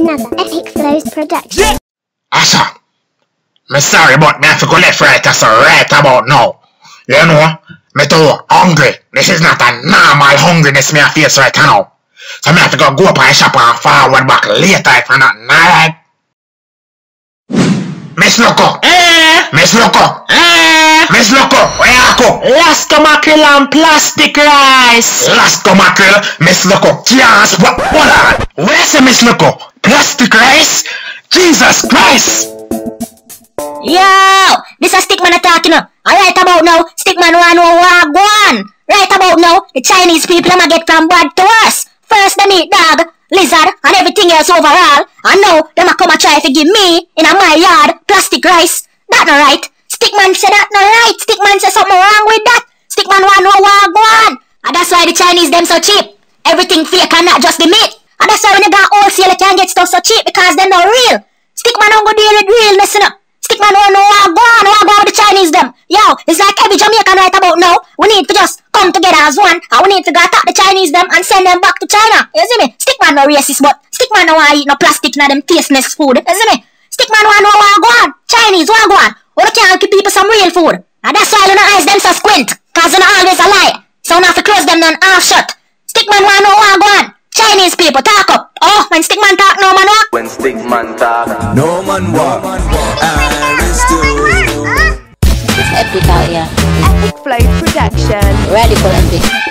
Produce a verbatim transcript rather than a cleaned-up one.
another Epicflows Production. Asa, me sorry but me have to go left right as right about now. You know, me too hungry. This is not a normal hungriness me I face right now. So me have to go go up and shop and forward back later if I'm not alright. Miss Loco! Eh? Miss Loco! Eh? Miss Loco! Where you go? Lasco Mackerel and plastic rice! Lasco Mackerel, Miss Loco, yes, what? Hold on! Where's the Miss Loco? Plastic rice? Jesus Christ! Yo! This a Stickman attack, you know. Alright about now, Stickman one oh one one. Right about now, the Chinese people I'ma get from bad to worse. First them eat dog, lizard, and everything else overall. And now, them a come and try to give me, in a my yard, plastic rice. That not right. Stickman said that not right. Stickman said something wrong with that. Stickman one oh one one. And that's why the Chinese them so cheap. Everything fake and not just the meat. And that's why when you got wholesale, you can get stuff so cheap because they're not real. Stickman don't go deal with realness, you know. Stickman one oh one one. What about the Chinese them? Yo, it's like every Jamaican right about now. We need to just come together as one. And we need to go attack the Chinese them and send them back to China. You see me? Stickman no racist, but Stickman no want to eat no plastic na them tasteless food. You see me? Stickman one oh one one. Chinese one one. We can't give people some real food. And that's why you know eyes them so squint. Cause you know always a lie. So you have to close them down half shut. Stickman one oh one one. Chinese people talk up. Oh, when Stickman talk, no man walk. When Stickman talk, no man walk. It's epic out here. Epicflows Production. Ready for epic.